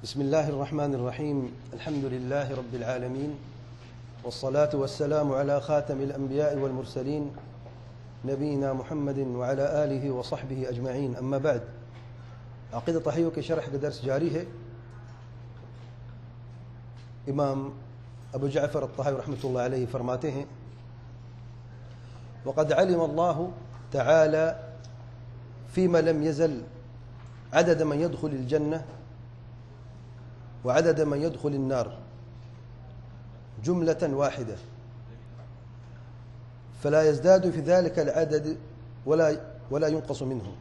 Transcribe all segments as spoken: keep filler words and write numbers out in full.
بسم الله الرحمن الرحيم. الحمد لله رب العالمين، والصلاة والسلام على خاتم الأنبياء والمرسلين نبينا محمد وعلى آله وصحبه أجمعين. أما بعد، عقیدہ تحیہ کے شرح کا درس جاری ہے. امام ابو جعفر الطحاوی رحمۃ اللہ علیہ فرماتے ہیں: وقد علم الله تعالى فيما لم يزل عدد من يدخل الجنة وعدد من يدخل النار جملة واحدة، فلا يزداد في ذلك العدد ولا ولا ينقص منه.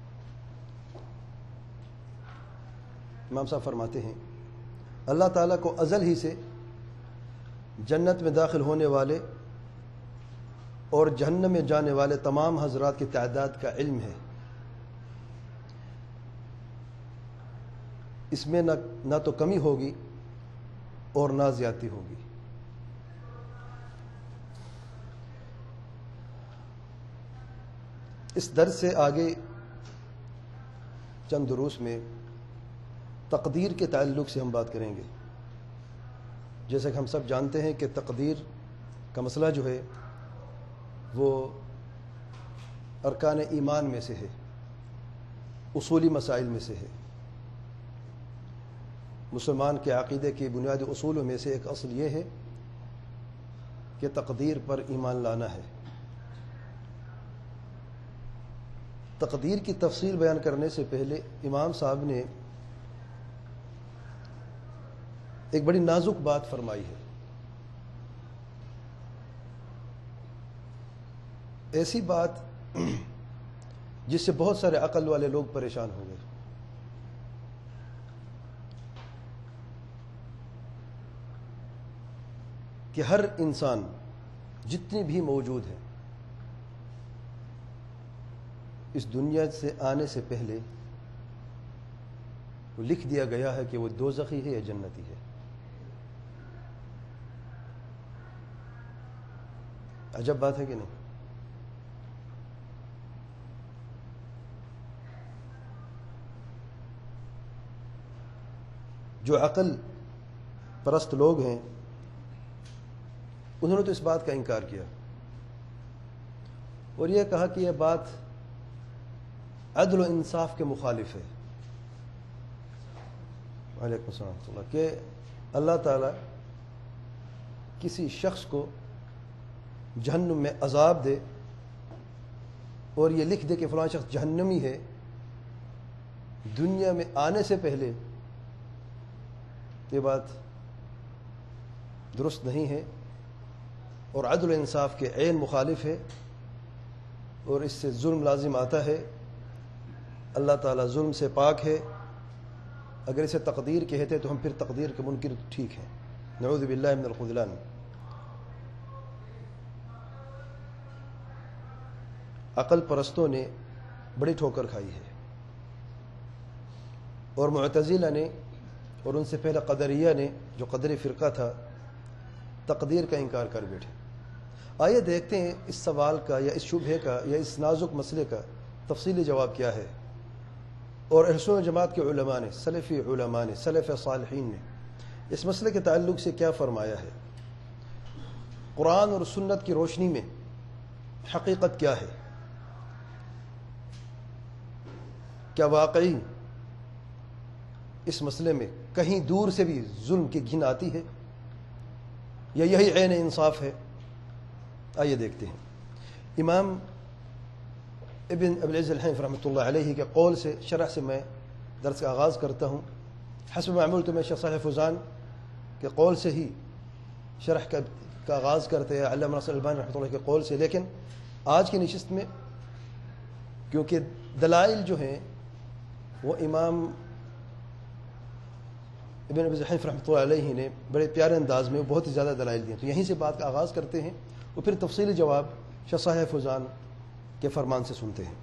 امام صاحب فرماتے ہیں اللہ تعالیٰ کو ازل ہی سے جنت میں داخل ہونے والے اور جہنم میں جانے والے تمام حضرات کی تعداد کا علم ہے. اس میں نہ نہ تو کمی ہوگی اور نہ زیادتی ہوگی. اس درس سے آگے چند دروس میں تقدیر کے تعلق سے ہم بات کریں گے. جیسا کہ ہم سب جانتے ہیں کہ تقدیر کا مسئلہ جو ہے وہ ارکان ایمان میں سے ہے، اصولی مسائل میں سے ہے. مسلمان کے عقیدے کے بنیادی اصولوں میں سے ایک اصل یہ ہے کہ تقدیر پر ایمان لانا ہے. تقدیر کی تفصیل بیان کرنے سے پہلے امام صاحب نے ایک بڑی نازک بات فرمائی ہے. ایسی بات جس سے بہت سارے عقل والے لوگ پریشان ہو گئے. کہ ہر انسان جتنی بھی موجود ہے اس دنیا سے آنے سے پہلے وہ لکھ دیا گیا ہے کہ وہ دوزخی ہے یا جنتی ہے. عجب بات ہے کہ نہیں؟ جو عقل پرست لوگ ہیں انہوں نے تو اس بات کا انکار کیا اور یہ کہا کہ یہ بات عدل و انصاف کے مخالف ہے. وعلیکم السلام ورحمۃ اللہ. کہ اللہ تعالیٰ کسی شخص کو جہنم میں عذاب دے اور یہ لکھ دے کہ فلاں شخص جہنمی ہے دنیا میں آنے سے پہلے، یہ بات درست نہیں ہے اور عدل و انصاف کے عین مخالف ہے اور اس سے ظلم لازم آتا ہے. اللہ تعالیٰ ظلم سے پاک ہے. اگر اسے تقدیر کہتے تو ہم پھر تقدیر کے منکر ٹھیک ہیں. نعوذ باللہ من الخذلان. عقل پرستوں نے بڑی ٹھوکر کھائی ہے اور معتزلہ نے اور ان سے پہلے قدریہ نے جو قدری فرقہ تھا تقدیر کا انکار کر بیٹھے. آئیے دیکھتے ہیں اس سوال کا یا اس شبہے کا یا اس نازک مسئلے کا تفصیلی جواب کیا ہے اور اہل سنت جماعت کے علماء نے، سلفی علماء نے، سلف صالحین نے اس مسئلے کے تعلق سے کیا فرمایا ہے. قرآن اور سنت کی روشنی میں حقیقت کیا ہے؟ کیا واقعی اس مسئلے میں کہیں دور سے بھی ظلم کی گھن آتی ہے یا یہی عین انصاف ہے؟ آئیے دیکھتے ہیں. امام ابن ابی العز الحنفی رحمۃ اللہ علیہ کے قول سے شرح سے میں درس کا آغاز کرتا ہوں. حسب معمول تو میں شیخ صالح فوزان کے قول سے ہی شرح کا کا آغاز کرتے ہیں، علامہ ناصر الالبانی رحمۃ اللہ کے قول سے. لیکن آج کی نشست میں کیونکہ دلائل جو ہیں وہ امام ابن ابی الحنفی رحمۃ اللہ علیہ نے بڑے پیارے انداز میں بہت ہی زیادہ دلائل دیے، تو یہیں سے بات کا آغاز کرتے ہیں اور پھر تفصیلی جواب شیخ صالح فوزان کے فرمان سے سنتے ہیں.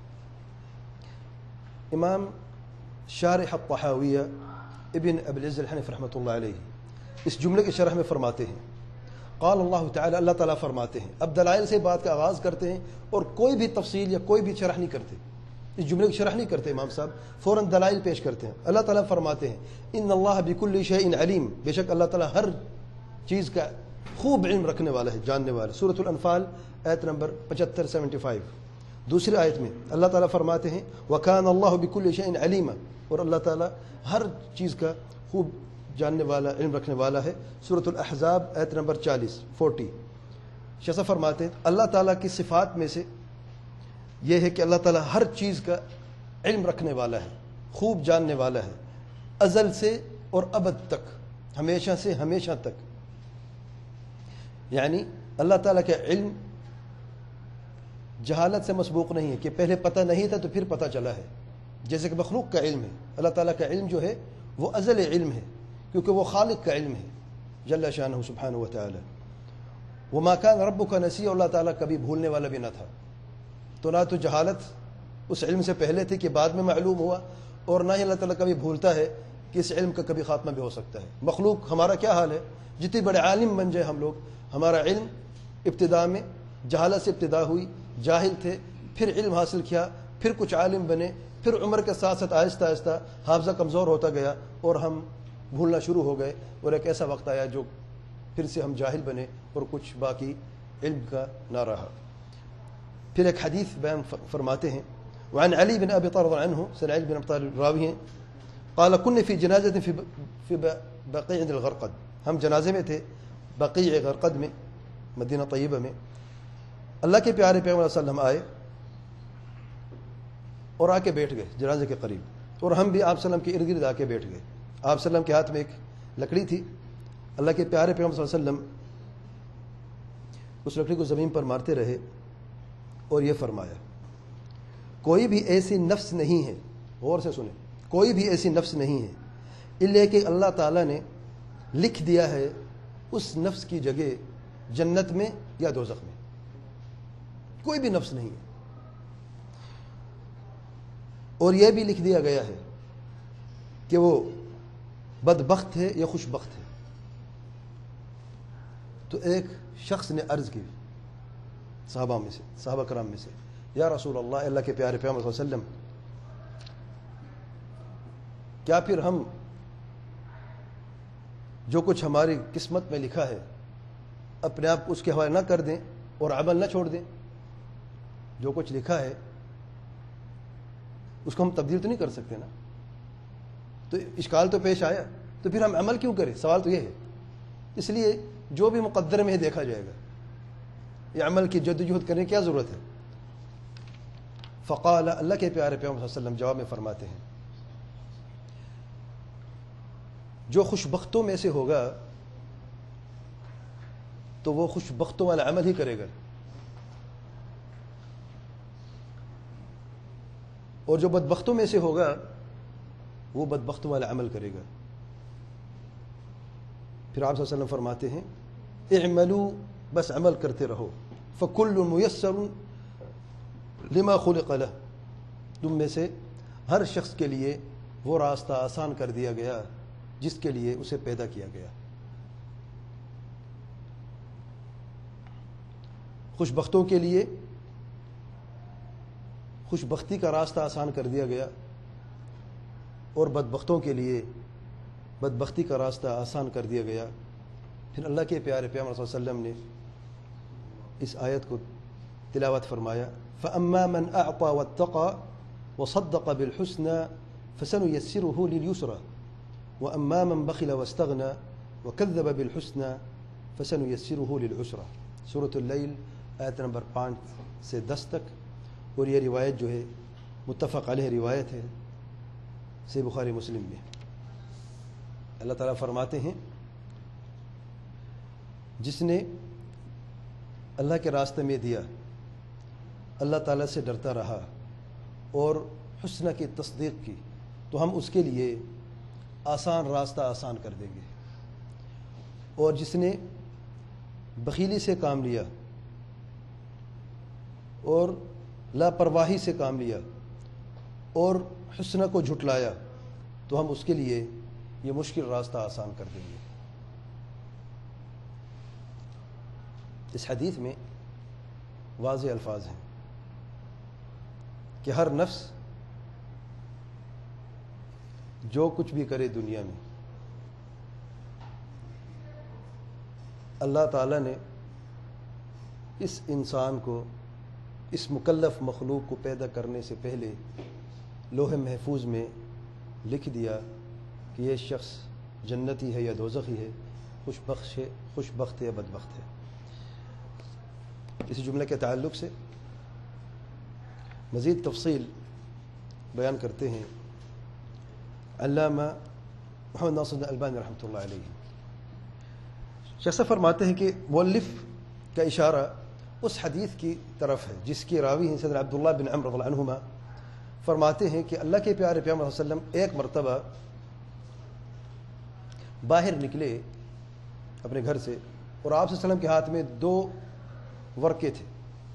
امام شارح الطحاویہ ابن ابی العز الحنفی رحمۃ اللہ علیہ اس جملے کے شرح میں فرماتے ہیں قال اللہ تعالی، اللہ تعالیٰ فرماتے ہیں. اب دلائل سے بات کا آغاز کرتے ہیں اور کوئی بھی تفصیل یا کوئی بھی شرح نہیں کرتے. اس جملے کی شرح نہیں کرتے امام صاحب، فوراً دلائل پیش کرتے ہیں۔ اللہ تعالیٰ فرماتے ہیں ان اللہ بکل شیء علیم، بے شک اللہ تعالیٰ ہر چیز کا خوب علم رکھنے والا ہے، جاننے والا ہے۔ سورۃ الانفال آیت نمبر پچہتر سیونٹی فائیو۔ دوسری آیت میں اللہ تعالیٰ فرماتے ہیں وَكَانَ اللَّهُ بِكُلِّ شَيْءٍ عَلِيمًا، اور اللہ تعالیٰ ہر چیز کا خوب جاننے والا، علم رکھنے والا ہے۔ سورۃ الاحزاب آیت نمبر چالیس فورٹی۔ شیخ صاحب فرماتے ہیں اللہ تعالیٰ کی صفات میں سے یہ ہے کہ اللہ تعالیٰ ہر چیز کا علم رکھنے والا ہے، خوب جاننے والا ہے، ازل سے اور ابد تک، ہمیشہ سے ہمیشہ تک۔ یعنی اللہ تعالیٰ کا علم جہالت سے مسبوق نہیں ہے کہ پہلے پتہ نہیں تھا تو پھر پتہ چلا ہے، جیسے کہ مخلوق کا علم ہے۔ اللہ تعالیٰ کا علم جو ہے وہ ازل علم ہے، کیونکہ وہ خالق کا علم ہے جل شانہ سبحانہ و تعالی۔ وما کان ربک نسیٰ، اللہ تعالیٰ کبھی بھولنے والا بھی نہ تھا، تو نہ تو جہالت اس علم سے پہلے تھی کہ بعد میں معلوم ہوا، اور نہ ہی اللہ تعالیٰ کبھی بھولتا ہے کہ اس علم کا کبھی خاتمہ بھی ہو سکتا ہے۔ مخلوق ہمارا کیا حال ہے، جتنے بڑے عالم بن جائے ہم لوگ، ہمارا علم ابتدا میں جہالت سے ابتدا ہوئی، جاہل تھے، پھر علم حاصل کیا، پھر کچھ عالم بنے، پھر عمر کے ساتھ ساتھ آہستہ آہستہ حافظہ کمزور ہوتا گیا اور ہم بھولنا شروع ہو گئے، اور ایک ایسا وقت آیا جو پھر سے ہم جاہل بنے اور کچھ باقی علم کا نہ رہا۔ پھر ایک حدیث بیان فرماتے ہیں وعن علی بن ابی طالب عنہ، سن علی بن ابی طالب راوی ہیں، قال كنا في جنازة في في بقيع الغرقد، ہم جنازے میں تھے بقیع غرقد میں، مدینہ طیبہ میں۔ اللہ کے پیارے پیغمبر صلی اللہ علیہ وسلم آئے اور آ کے بیٹھ گئے جنازے کے قریب، اور ہم بھی آپ صلی اللہ علیہ وسلم کے ارد گرد آ کے بیٹھ گئے۔ آپ صلی اللہ علیہ وسلم کے ہاتھ میں ایک لکڑی تھی، اللہ کے پیارے پیغمبر صلی اللہ علیہ وسلم اس لکڑی کو زمین پر مارتے رہے اور یہ فرمایا کوئی بھی ایسی نفس نہیں ہے، غور سے سنیں، کوئی بھی ایسی نفس نہیں ہے الا کہ اللہ تعالیٰ نے لکھ دیا ہے اس نفس کی جگہ جنت میں یا دوزخ میں، کوئی بھی نفس نہیں ہے، اور یہ بھی لکھ دیا گیا ہے کہ وہ بدبخت ہے یا خوش بخت ہے۔ تو ایک شخص نے عرض کی صحابہ میں سے، صحابہ کرام میں سے، یا رسول اللہ، اللہ کے پیارے پیغمبر صلی اللہ علیہ وسلم، کیا پھر ہم جو کچھ ہماری قسمت میں لکھا ہے اپنے آپ اس کے حوالے نہ کر دیں اور عمل نہ چھوڑ دیں؟ جو کچھ لکھا ہے اس کو ہم تبدیل تو نہیں کر سکتے نا، تو اشکال تو پیش آیا، تو پھر ہم عمل کیوں کریں؟ سوال تو یہ ہے۔ اس لیے جو بھی مقدر میں ہے دیکھا جائے گا، یہ عمل کی جدوجہد کرنے کی کیا ضرورت ہے؟ فقال، اللہ کے پیارے پیغمبر صلی اللہ علیہ وسلم جواب میں فرماتے ہیں جو خوش بختوں میں سے ہوگا تو وہ خوش بختوں والا عمل ہی کرے گا، اور جو بدبختوں میں سے ہوگا وہ بدبختوں والا عمل کرے گا۔ پھر آپ صلی اللہ علیہ وسلم فرماتے ہیں اعملوا، بس عمل کرتے رہو، فکل میسر لما خلق له، تم میں سے ہر شخص کے لیے وہ راستہ آسان کر دیا گیا جس کے لیے اسے پیدا کیا گیا۔ خوش بختوں کے لیے خوش بختی کا راستہ آسان کر دیا گیا، اور بدبختوں کے لیے بدبختی کا راستہ آسان کر دیا گیا۔ پھر اللہ کے پیارے پیغمبر صلی اللہ علیہ وسلم نے اس آیت کو تلاوت فرمایا فَأَمَّا مَنْ أَعْطَى وَاتَّقَى وَصَدَّقَ بِالْحُسْنَى فَسَنُيَسِّرُهُ لِلْيُسْرَى وَأَمَّا مَنْ بَخِلَ وَاسْتَغْنَى وَكَذَّبَ بِالْحُسْنَى فَسَنُيَسِّرُهُ لِلْعُسْرَى۔ سورۃ اللیل آیت نمبر پانچ سے دس تک، اور یہ روایت جو ہے متفق علیہ روایت ہے، صحیح بخاری مسلم میں۔ اللہ تعالیٰ فرماتے ہیں جس نے اللہ کے راستے میں دیا، اللہ تعالیٰ سے ڈرتا رہا اور حسنہ کی تصدیق کی، تو ہم اس کے لیے آسان راستہ آسان کر دیں گے، اور جس نے بخیلی سے کام لیا اور لاپرواہی سے کام لیا اور حسنہ کو جھٹلایا، تو ہم اس کے لیے یہ مشکل راستہ آسان کر دیں گے۔ اس حدیث میں واضح الفاظ ہیں کہ ہر نفس جو کچھ بھی کرے دنیا میں اللہ تعالیٰ نے اس انسان کو، اس مکلف مخلوق کو پیدا کرنے سے پہلے لوح محفوظ میں لکھ دیا کہ یہ شخص جنتی ہے یا دوزخی ہے، خوش بخش ہے، خوش بخت ہے یا بدبخت ہے۔ اس جملے کے تعلق سے مزید تفصیل بیان کرتے ہیں علامہ محمد ناصر البانی رحمۃ اللہ علیہ۔ شیخ فرماتے ہیں کہ مؤلف کا اشارہ اس حدیث کی طرف ہے جس کی راوی ہیں سیدنا عبداللہ بن عمرو رضی اللہ عنہما۔ فرماتے ہیں کہ اللہ کے پیارے پیغمبر صلی اللہ علیہ وسلم ایک مرتبہ باہر نکلے اپنے گھر سے، اور آپ صلی اللہ علیہ وسلم کے ہاتھ میں دو ورقے تھے،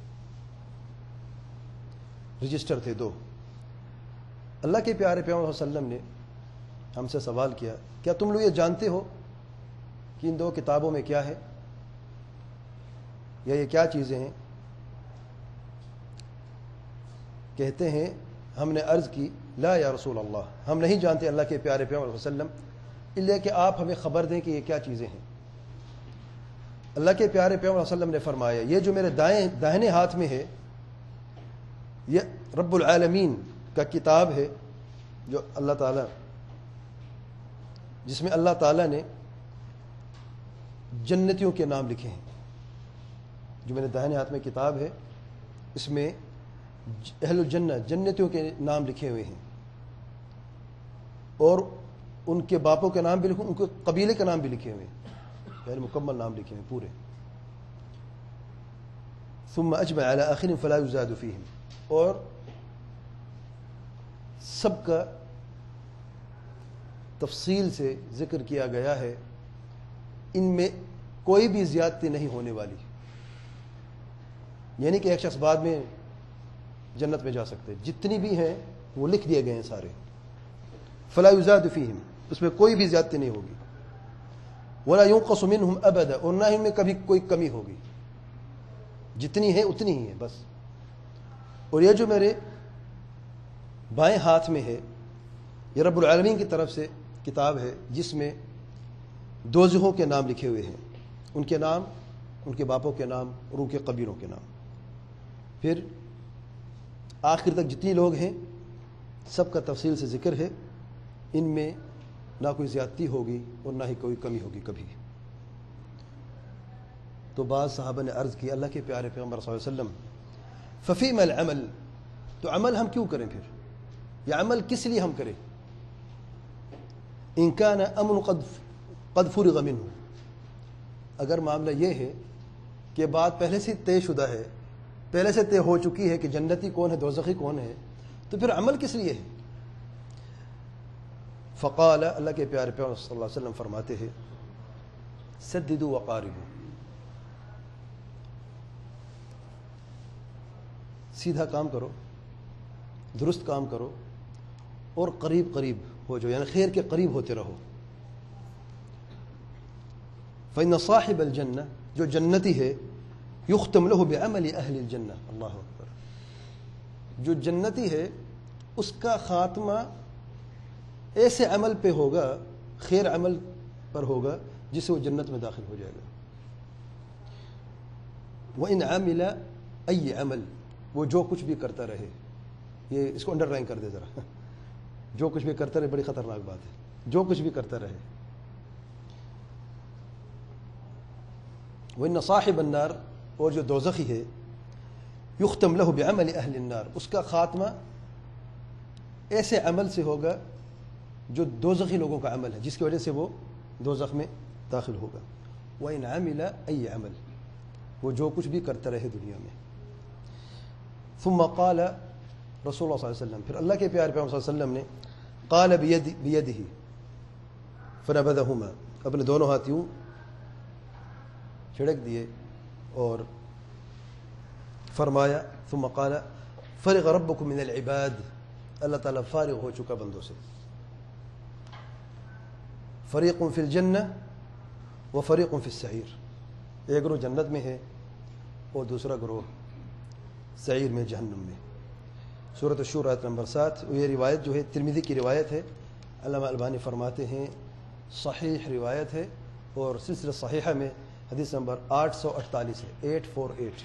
رجسٹر تھے دو۔ اللہ کے پیارے پیغمبر صلی اللہ علیہ وسلم نے ہم سے سوال کیا، کیا تم لوگ یہ جانتے ہو کہ ان دو کتابوں میں کیا ہے، یا یہ کیا چیزیں ہیں؟ کہتے ہیں ہم نے عرض کی لا یا رسول اللہ، ہم نہیں جانتے اللہ کے پیارے پیغمبر صلی اللہ علیہ وسلم، الا کہ آپ ہمیں خبر دیں کہ یہ کیا چیزیں ہیں۔ اللہ کے پیارے پیغمبر صلی اللہ علیہ وسلم نے فرمایا یہ جو میرے دائیں داہنے ہاتھ میں ہے یہ رب العالمین کا کتاب ہے، جو اللہ تعالیٰ جس میں اللہ تعالیٰ نے جنتیوں کے نام لکھے ہیں۔ جو میرے داہنے ہاتھ میں کتاب ہے اس میں اہل الجنہ جنتیوں کے نام لکھے ہوئے ہیں، اور ان کے باپوں کے نام بھی لکھے، ان کے قبیلے کے نام بھی لکھے ہوئے ہیں، یعنی مکمل نام لکھے ہوئے پورے۔ ثم اجمع على آخر فلا يزاد فيهم، اور سب کا تفصیل سے ذکر کیا گیا ہے، ان میں کوئی بھی زیادتی نہیں ہونے والی، یعنی کہ ایک شخص بعد میں جنت میں جا سکتے، جتنی بھی ہیں وہ لکھ دیے گئے ہیں سارے۔ فلا یزاد فیہم، اس میں کوئی بھی زیادتی نہیں ہوگی، ولا ينقص منہم ابدا، اور نہ ہی ان میں کبھی کوئی کمی ہوگی، جتنی ہے اتنی ہی ہے بس۔ اور یہ جو میرے بائیں ہاتھ میں ہے یہ رب العالمین کی طرف سے کتاب ہے جس میں دوزخوں کے نام لکھے ہوئے ہیں، ان کے نام، ان کے باپوں کے نام اور ان کے قبیلوں کے نام۔ پھر آخر تک جتنی لوگ ہیں سب کا تفصیل سے ذکر ہے، ان میں نہ کوئی زیادتی ہوگی اور نہ ہی کوئی کمی ہوگی کبھی۔ تو بعض صحابہ نے عرض کی اللہ کے پیارے پیغمبر صلی اللہ علیہ وسلم ففیم العمل، تو عمل ہم کیوں کریں پھر، یہ عمل کس لیے ہم کریں؟ ان کان امر قد قد فرغ منہ، اگر معاملہ یہ ہے کہ بات پہلے سے طے شدہ ہے، پہلے سے طے ہو چکی ہے کہ جنتی کون ہے دوزخی کون ہے، تو پھر عمل کس لیے ہے؟ فقال، اللہ کے پیارے پیغمبر صلی اللہ علیہ وسلم فرماتے ہیں سددوا وقاربوا، سیدھا کام کرو، درست کام کرو، اور قریب قریب ہو جو، یعنی خیر کے قریب ہوتے رہو۔ فإن صاحب الجنہ، جو جنتی ہے، یختم له بعمل اہل الجنہ، اللہ اکبر، جو جنتی ہے اس کا خاتمہ ایسے عمل پہ ہوگا، خیر عمل پر ہوگا جس سے وہ جنت میں داخل ہو جائے گا۔ وإن عمل أي عمل، وہ جو کچھ بھی کرتا رہے، یہ اس کو انڈر لائن کر دے ذرا، جو کچھ بھی کرتا رہے بڑی خطرناک بات ہے، جو کچھ بھی کرتا رہے۔ وإن صاحب النار، اور جو دوزخی ہے، یختم له بعمل اہل النار، اس کا خاتمہ ایسے عمل سے ہوگا جو دوزخی لوگوں کا عمل ہے، جس کی وجہ سے وہ دوزخ میں داخل ہوگا۔ وإن عمل أي عمل، وہ جو کچھ بھی کرتا رہے دنیا میں۔ ثم قال رسول اللہ صلی اللہ علیہ وسلم، پھر اللہ کے پیارے پیغمبر صلی اللہ علیہ وسلم نے قال بید بیدہ فنبذہما، اپنے دونوں ہاتھ یوں چھڑک دیے اور فرمایا، ثم قال فرغ ربکم من العباد، اللہ تعالیٰ فارغ ہو چکا بندوں سے۔ فریق فی الجنہ و فریق فی السعیر، ایک گروہ جنت میں ہے اور دوسرا گروہ سعیر میں، جہنم میں۔ سورۃ الشورى آیت نمبر سات، یہ روایت جو ہے ترمذی کی روایت ہے، علامہ البانی فرماتے ہیں صحیح روایت ہے اور سلسلہ صحیحہ میں حدیث نمبر آٹھ سو اڑتالیس ہے، ایٹ فور ایٹ۔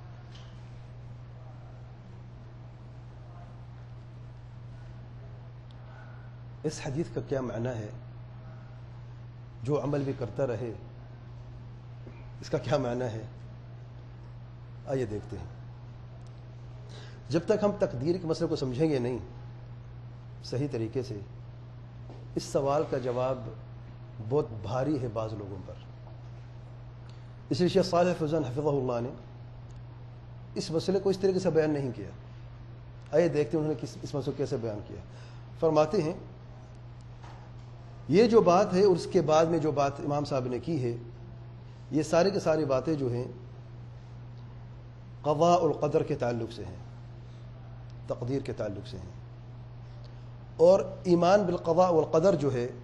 اس حدیث کا کیا معنی ہے؟ جو عمل بھی کرتا رہے، اس کا کیا معنی ہے؟ آئیے دیکھتے ہیں۔ جب تک ہم تقدیر کے مسئلے کو سمجھیں گے نہیں صحیح طریقے سے، اس سوال کا جواب بہت بھاری ہے بعض لوگوں پر۔ اس لیے شیخ صالح فوزان حفظہ اللہ نے اس مسئلے کو اس طریقے سے بیان نہیں کیا۔ آئیے دیکھتے ہیں انہوں نے اس مسئلے کو کیسے بیان کیا۔ فرماتے ہیں یہ جو بات ہے اور اس کے بعد میں جو بات امام صاحب نے کی ہے، یہ ساری کی ساری باتیں جو ہیں قضاء القدر کے تعلق سے ہیں، تقدیر کے تعلق سے ہیں۔ اور ایمان بالقضاء والقدر جو ہے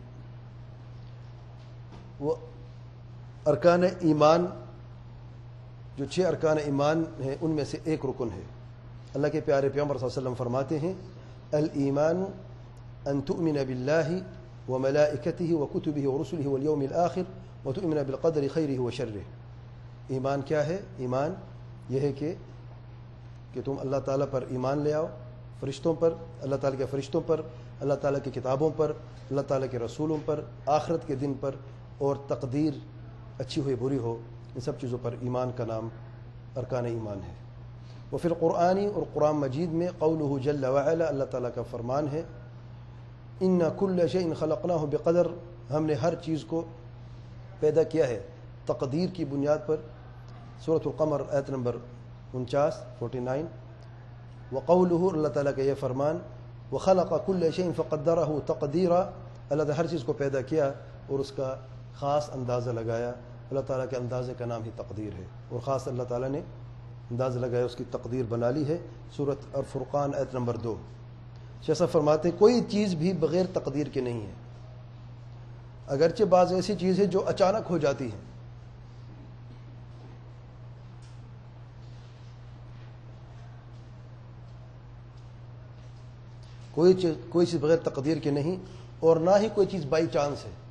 وہ ارکان ایمان، جو چھ ارکان ایمان ہیں ان میں سے ایک رکن ہے۔ اللہ کے پیارے پیغمبر صلی اللہ علیہ وسلم فرماتے ہیں الایمان ان تؤمن باللہ وملائکتہ وکتبہ ورسلہ والیوم الآخر وتؤمن بالقدر خیرہ وشرہ۔ ایمان کیا ہے؟ ایمان یہ ہے کہ کہ تم اللہ تعالیٰ پر ایمان لے آؤ، فرشتوں پر، اللہ تعالیٰ کے فرشتوں پر، اللہ تعالیٰ کی کتابوں پر، اللہ تعالیٰ کے رسولوں پر، آخرت کے دن پر، اور تقدیر اچھی ہوئی بری ہو، ان سب چیزوں پر ایمان کا نام ارکان ایمان ہے۔ وفی القرآن، اور قرآن مجید میں قولہ جل وعلا، اللہ تعالیٰ کا فرمان ہے اِنَّ كُلَّ شَيْءٍ خَلَقْنَاهُ بِقَدَر، ہم نے ہر چیز کو پیدا کیا ہے تقدیر کی بنیاد پر۔ سورۃ القمر آیت نمبر انچاس فورٹی نائن۔ وقولہ، اللہ تعالیٰ کا یہ فرمان وَخَلَقَ كُلَّ شَيْءٍ فَقَدَّرَهُ تَقْدِيرًا، اللہ تعالیٰ ہر چیز کو پیدا کیا اور اس کا خاص اندازہ لگایا۔ اللہ تعالیٰ کے اندازے کا نام ہی تقدیر ہے، اور خاص اللہ تعالیٰ نے اندازہ لگایا، اس کی تقدیر بنا لی ہے۔ سورۃ الفرقان آیت نمبر دو۔ شیخ صاحب فرماتے ہیں کوئی چیز بھی بغیر تقدیر کے نہیں ہے، اگرچہ بعض ایسی چیز ہے جو اچانک ہو جاتی ہیں، کوئی چیز کوئی چیز بغیر تقدیر کے نہیں، اور نہ ہی کوئی چیز بائی چانس ہے۔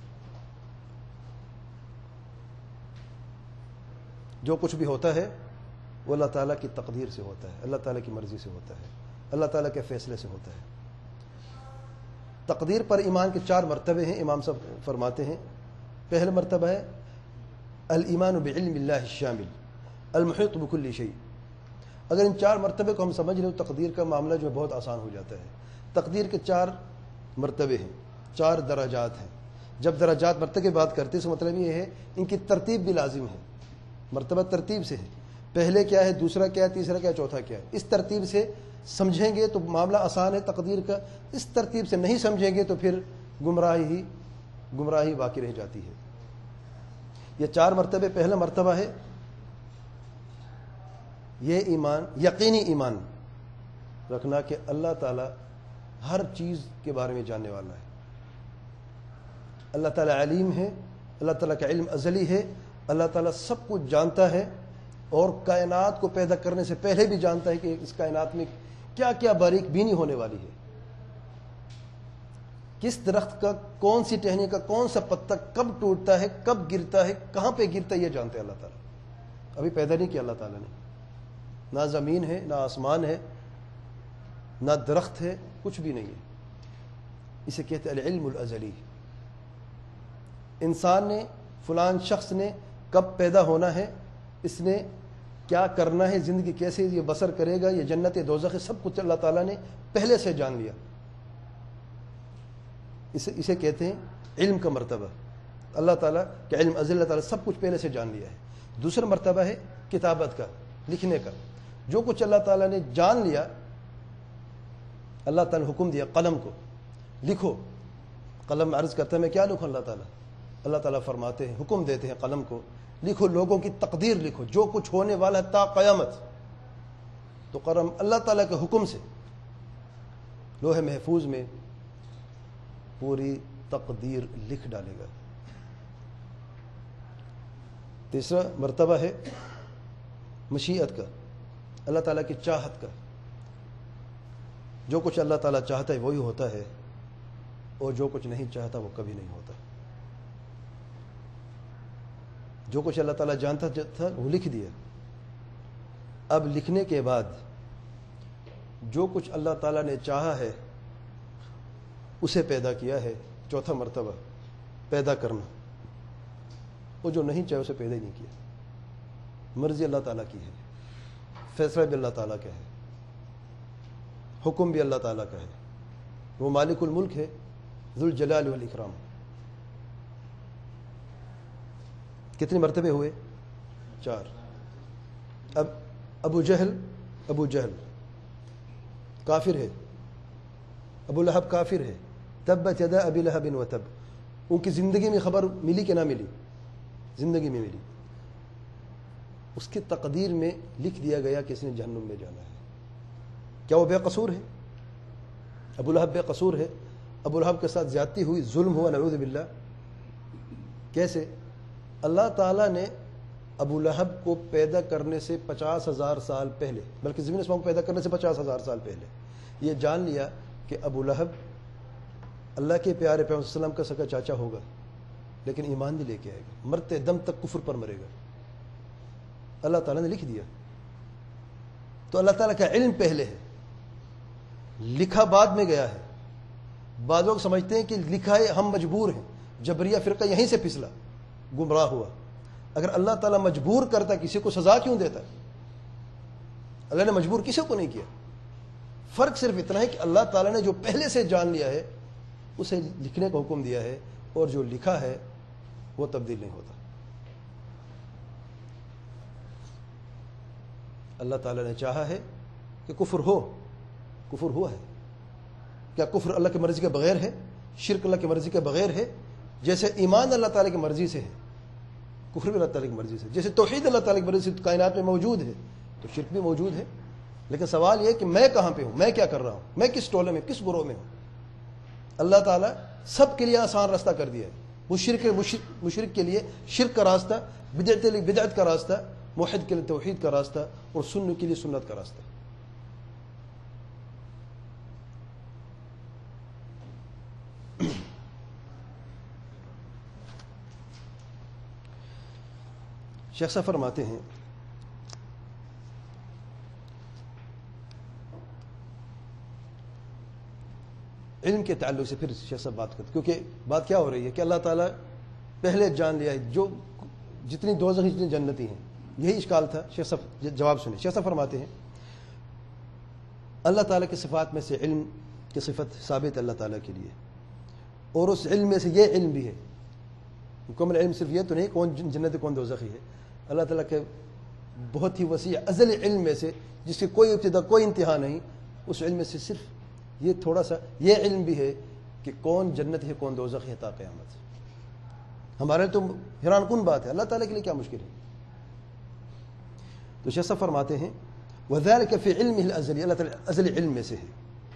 جو کچھ بھی ہوتا ہے وہ اللہ تعالیٰ کی تقدیر سے ہوتا ہے، اللہ تعالیٰ کی مرضی سے ہوتا ہے، اللہ تعالیٰ کے فیصلے سے ہوتا ہے۔ تقدیر پر ایمان کے چار مرتبے ہیں، امام صاحب فرماتے ہیں پہلا مرتبہ ہے الایمان بعلم اللہ الشامل المحیط بکل شیء۔ اگر ان چار مرتبے کو ہم سمجھ لیں تو تقدیر کا معاملہ جو ہے بہت آسان ہو جاتا ہے۔ تقدیر کے چار مرتبے ہیں، چار درجات ہیں۔ جب درجات مرتبے کی بات کرتے ہیں تو مطلب یہ ہے ان کی ترتیب بھی لازم ہے، مرتبہ ترتیب سے ہے، پہلے کیا ہے، دوسرا کیا ہے، تیسرا کیا ہے، چوتھا کیا ہے۔ اس ترتیب سے سمجھیں گے تو معاملہ آسان ہے تقدیر کا، اس ترتیب سے نہیں سمجھیں گے تو پھر گمراہی ہی گمراہی باقی رہ جاتی ہے۔ یہ چار مرتبے، پہلا مرتبہ ہے یہ ایمان، یقینی ایمان رکھنا کہ اللہ تعالیٰ ہر چیز کے بارے میں جاننے والا ہے، اللہ تعالیٰ علیم ہے، اللہ تعالیٰ کا علم ازلی ہے، اللہ تعالیٰ سب کچھ جانتا ہے، اور کائنات کو پیدا کرنے سے پہلے بھی جانتا ہے کہ اس کائنات میں کیا کیا باریک بینی ہونے والی ہے، کس درخت کا، کون سی ٹہنی کا، کون سا پتا کب ٹوٹتا ہے، کب گرتا ہے، کہاں پہ گرتا ہے، یہ جانتے ہیں اللہ تعالیٰ۔ ابھی پیدا نہیں کیا اللہ تعالیٰ نے، نہ زمین ہے، نہ آسمان ہے، نہ درخت ہے، کچھ بھی نہیں ہے۔ اسے کہتے ہیں العلم الازلی۔ انسان نے، فلان شخص نے کب پیدا ہونا ہے، اس نے کیا کرنا ہے، زندگی کیسے یہ بسر کرے گا، یہ جنت دوزخ، سب کچھ اللہ تعالیٰ نے پہلے سے جان لیا۔ اسے اسے کہتے ہیں علم کا مرتبہ، اللہ تعالیٰ کا علم ازلی، اللہ تعالیٰ سب کچھ پہلے سے جان لیا ہے۔ دوسرا مرتبہ ہے کتابت کا، لکھنے کا، جو کچھ اللہ تعالیٰ نے جان لیا، اللہ تعالیٰ نے حکم دیا قلم کو لکھو، قلم عرض کرتا ہے میں کیا لکھوں، اللہ تعالیٰ اللہ تعالیٰ فرماتے ہیں، حکم دیتے ہیں قلم کو لکھو، لوگوں کی تقدیر لکھو، جو کچھ ہونے والا ہے تا قیامت۔ تو قلم اللہ تعالیٰ کے حکم سے لوح محفوظ میں پوری تقدیر لکھ ڈالے گا۔ تیسرا مرتبہ ہے مشیت کا، اللہ تعالیٰ کی چاہت کا، جو کچھ اللہ تعالیٰ چاہتا ہے وہی ہوتا ہے، اور جو کچھ نہیں چاہتا وہ کبھی نہیں ہوتا. جو کچھ اللہ تعالیٰ جانتا تھا وہ لکھ دیا. اب لکھنے کے بعد جو کچھ اللہ تعالیٰ نے چاہا ہے اسے پیدا کیا ہے. چوتھا مرتبہ پیدا کرنا. وہ جو نہیں چاہے اسے پیدا ہی نہیں کیا. مرضی اللہ تعالیٰ کی ہے, فیصلہ بھی اللہ تعالیٰ کا ہے, حکم بھی اللہ تعالیٰ کا ہے. وہ مالک الملک ہے, ذو الجلال والاکرام. کتنے مرتبے ہوئے؟ چار. اب ابو جہل ابو جہل کافر ہے, ابو لہب کافر ہے. تبت یدا ابی لہب وتب. ان کی زندگی میں خبر ملی کہ نہ ملی؟ زندگی میں ملی. اس کی تقدیر میں لکھ دیا گیا کہ اس نے جہنم میں جانا ہے. کیا وہ بے قصور ہے؟ ابو لہب بے قصور ہے؟ ابو لہب کے ساتھ زیادتی ہوئی, ظلم ہوا, نعوذ باللہ. کیسے؟ اللہ تعالیٰ نے ابو لہب کو پیدا کرنے سے پچاس ہزار سال پہلے, بلکہ زمین اسمان کو پیدا کرنے سے پچاس ہزار سال پہلے یہ جان لیا کہ ابو لہب اللہ کے پیارے پیغمبر صلی اللہ علیہ وسلم کا سگا چاچا ہوگا, لیکن ایمان نہیں لے کے آئے گا, مرتے دم تک کفر پر مرے گا. اللہ تعالیٰ نے لکھ دیا. تو اللہ تعالیٰ کا علم پہلے ہے, لکھا بعد میں گیا ہے. بعض لوگ سمجھتے ہیں کہ لکھا ہے ہم مجبور ہیں. جبریہ فرقہ یہیں سے پھسلا, گمراہ ہوا. اگر اللہ تعالیٰ مجبور کرتا کسی کو سزا کیوں دیتا؟ اللہ نے مجبور کسی کو نہیں کیا. فرق صرف اتنا ہے کہ اللہ تعالیٰ نے جو پہلے سے جان لیا ہے اسے لکھنے کا حکم دیا ہے, اور جو لکھا ہے وہ تبدیل نہیں ہوتا. اللہ تعالیٰ نے چاہا ہے کہ کفر ہو, کفر ہوا ہے. کیا کفر اللہ کی مرضی کے بغیر ہے؟ شرک اللہ کی مرضی کے بغیر ہے؟ جیسے ایمان اللہ تعالیٰ کی مرضی سے ہے, کفر بھی اللہ تعالیٰ کی مرضی سے. جیسے توحید اللہ تعالیٰ کی مرضی سے کائنات میں موجود ہے تو شرک بھی موجود ہے. لیکن سوال یہ کہ میں کہاں پہ ہوں, میں کیا کر رہا ہوں, میں کس ٹولے میں, کس گروہ میں ہوں. اللہ تعالیٰ سب کے لیے آسان راستہ کر دیا ہے. مشرک مشرک کے لیے شرک کا راستہ, بدعت کے لیے بدعت کا راستہ, موحد کے لیے توحید کا راستہ, اور سنت کے لیے سنت کا راستہ. شیخ صاحب فرماتے ہیں علم کے تعلق سے پھر شیخ صاحب بات کرتے, کیونکہ بات کیا ہو رہی ہے کہ اللہ تعالیٰ پہلے جان لیا ہے جو جتنی دوزخی جتنی جنتی ہیں. یہی اشکال تھا. شیخ صاحب جواب سنیں. شیخ صاحب فرماتے ہیں اللہ تعالیٰ کی صفات میں سے علم کی صفت ثابت اللہ تعالیٰ کے لیے, اور اس علم میں سے یہ علم بھی ہے. مکمل علم صرف یہ تو نہیں کون جنت کون دوزخی ہے. اللہ تعالیٰ کے بہت ہی وسیع ازلی علم میں سے جس کی کوئی ابتدا کوئی انتہا نہیں, اس علم میں سے صرف یہ تھوڑا سا یہ علم بھی ہے کہ کون جنت ہے کون دوزخ ہے تا قیامت. ہمارے تو حیران کن بات ہے, اللہ تعالیٰ کے لیے کیا مشکل ہے. تو شیخ صاحب فرماتے ہیں وذلك فی علمہ الازلی, اللہ تعالیٰ ازلی علم میں سے ہے.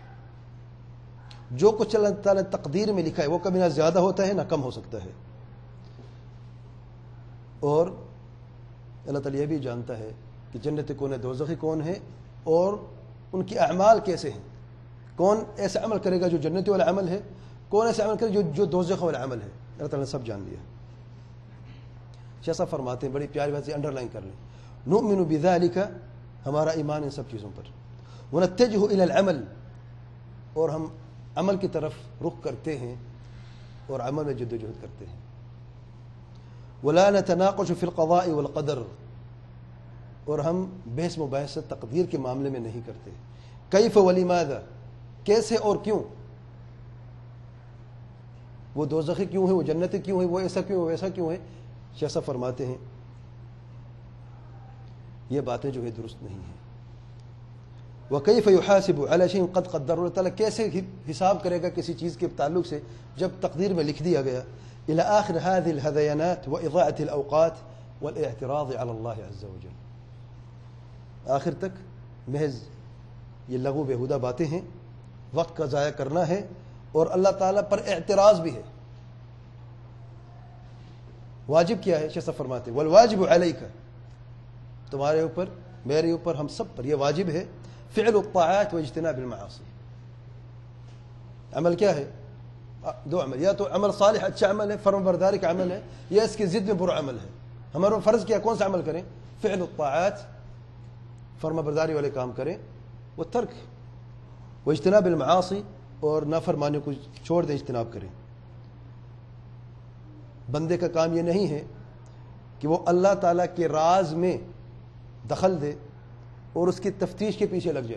جو کچھ اللہ تعالیٰ نے تقدیر میں لکھا ہے وہ کبھی نہ زیادہ ہوتا ہے نہ کم ہو سکتا ہے. اور اللہ تعالیٰ یہ بھی جانتا ہے کہ جنت کون ہے دوزخی کون ہے, اور ان کی اعمال کیسے ہیں. کون ایسا عمل کرے گا جو جنت والا عمل ہے, کون ایسا عمل کرے گا جو جو دوزخ والا عمل ہے. اللہ تعالیٰ نے سب جان لیا. شیخ صاحب فرماتے ہیں بڑی پیاری بات سے انڈر لائن کر لیں, نؤمن بذلک, ہمارا ایمان ان سب چیزوں پر, ونتجہ الی العمل, اور ہم عمل کی طرف رخ کرتے ہیں اور عمل میں جد و جہد کرتے ہیں. ولا نتناقش فی القضاء والقدر, اور ہم بحث مباحثہ تقدیر کے معاملے میں نہیں کرتے. کیف ولماذا, کیسے اور کیوں, وہ دوزخی کیوں ہے, وہ جنتی کیوں ہے, وہ ایسا کیوں ہے, ویسا کیوں ہے. شیخ صاحب فرماتے ہیں یہ باتیں جو ہے درست نہیں ہیں. وَكَيْفَ يُحَاسِبُ عَلَى شَيْءٍ قَدْ قَدَّرَهُ, اللہ تعالیٰ کیسے حساب کرے گا کسی چیز کے تعلق سے جب تقدیر میں لکھ دیا گیا. إلى آخر هذه الهذيانات وإضاعة الأوقات والاعتراض على الله عز وجل, آخر تک محض یہ لغو بےہودہ باتیں ہیں, وقت کا ضائع کرنا ہے, اور اللہ تعالیٰ پر اعتراض بھی ہے. واجب کیا ہے؟ شیخ صاحب فرماتے ہیں والواجب علیک, تمہارے اوپر میرے اوپر ہم سب پر یہ واجب ہے, فعل الطاعات واجتناب المعاصی. عمل کیا ہے؟ دو عمل، یا تو عمل صالح اچھا عمل ہے، فرم برداری کا عمل ہے، یا اس کی ضد میں برا عمل ہے. ہمارا فرض کیا کون سا عمل کریں؟ فعل الطاعات، فرما برداری والے کام کریں، وہ ترک وہ اجتناب المعاصی، اور نافرمانی کو چھوڑ دیں، اجتناب کریں. بندے کا کام یہ نہیں ہے کہ وہ اللہ تعالیٰ کے راز میں دخل دے اور اس کی تفتیش کے پیچھے لگ جائے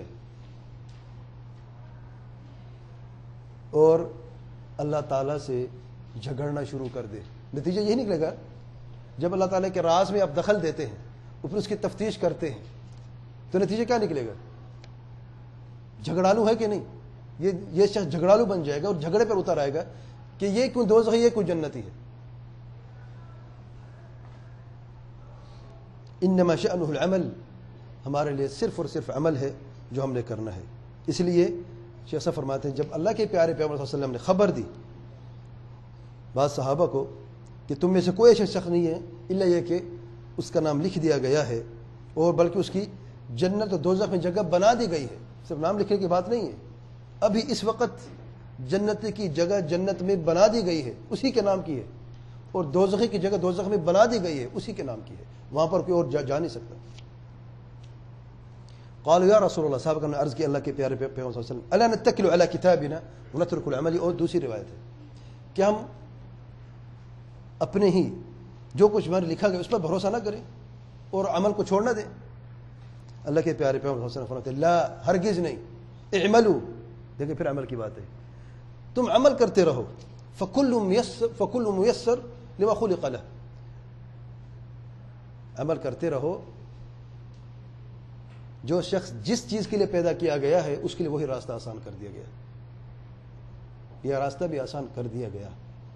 اور اللہ تعالیٰ سے جھگڑنا شروع کر دے. نتیجہ یہی نکلے گا جب اللہ تعالیٰ کے راز میں آپ دخل دیتے ہیں اور پھر اس کی تفتیش کرتے ہیں تو نتیجہ کیا نکلے گا؟ جھگڑالو ہے کہ نہیں؟ یہ یہ شخص جھگڑالو بن جائے گا اور جھگڑے پر اتر آئے گا کہ یہ کوئی دوزخ ہے، یہ کوئی جنتی ہے. انما شأنہ العمل، ہمارے لیے صرف اور صرف عمل ہے جو ہم نے کرنا ہے. اس لیے شیخ صاحب فرماتے ہیں جب اللہ کے پیارے پیغمبر صلی اللہ علیہ وسلم نے خبر دی بعض صحابہ کو کہ تم میں سے کوئی ایسا شخص نہیں ہے الا یہ کہ اس کا نام لکھ دیا گیا ہے اور بلکہ اس کی جنت و دوزخ میں جگہ بنا دی گئی ہے، صرف نام لکھنے کی بات نہیں ہے، ابھی اس وقت جنت کی جگہ جنت میں بنا دی گئی ہے، اسی کے نام کی ہے، اور دوزخ کی جگہ دوزخ میں بنا دی گئی ہے، اسی کے نام کی ہے، وہاں پر کوئی اور جا, جا نہیں سکتا. قالوا یا رسول اللہ، صاحب نے عرض کی اللہ کے پیارے پیغمبر صلی اللہ علیہ وسلم، الا نتکل علی کتابنا ونترک العمل. اور دوسری روایت ہے کہ ہم اپنے ہی جو کچھ ہمارے لکھا گیا اس پر بھروسہ نہ کریں اور عمل کو چھوڑ نہ دیں. اللہ کے پیارے پیغمبر صلی اللہ علیہ وسلم فرماتے ہیں لا، ہرگز نہیں، اعملوا، دیکھیں پھر عمل کی بات ہے، تم عمل کرتے رہو، فکل میسر فکل میسر لما خلق له، عمل کرتے رہو، جو شخص جس چیز کے لیے پیدا کیا گیا ہے اس کے لیے وہی راستہ آسان کر دیا گیا، یہ راستہ بھی آسان کر دیا گیا.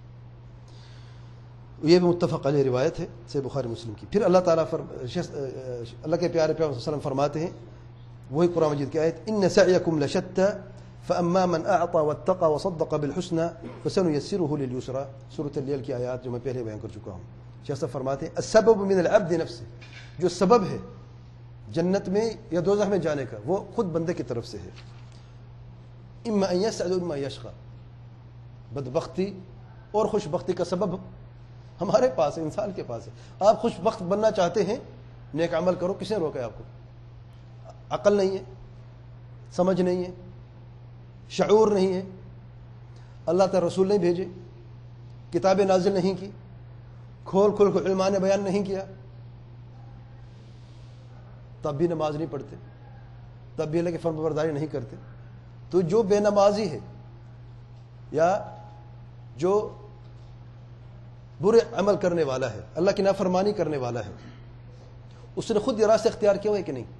یہ بھی متفق علیہ روایت ہے صحیح بخاری مسلم کی. پھر اللہ تعالیٰ فرم... اللہ کے پیارے پیغمبر صلی اللہ علیہ وسلم فرماتے ہیں وہی قرآن مجید کی آیت، ان سعیکم لشتى فاما من اعطى واتقى وصدق بالحسنى فسنيسره لليسرى. سورۃ اللیل کی آیات جو میں پہلے بیان کر چکا ہوں. شیخ صاحب فرماتے ہیں السبب من العبد نفسه، جو سبب ہے جنت میں یا دوزخ میں جانے کا وہ خود بندے کی طرف سے ہے. اما ان يسعد اما يشقى، بدبختی اور خوش بختی کا سبب ہمارے پاس ہے، انسان کے پاس ہے. آپ خوش بخت بننا چاہتے ہیں، نیک عمل کرو، کس نے روکا ہے آپ کو؟ عقل نہیں ہے، سمجھ نہیں ہے، شعور نہیں ہے، اللہ تعالی رسول نہیں بھیجے، کتابیں نازل نہیں کی، کھول کھول کو علماء نے بیان نہیں کیا، تب بھی نماز نہیں پڑھتے، تب بھی اللہ کی فرمان برداری نہیں کرتے. تو جو بے نمازی ہے یا جو برے عمل کرنے والا ہے، اللہ کی نافرمانی کرنے والا ہے، اس نے خود یہ راستہ اختیار کیا ہوا ہے کہ نہیں؟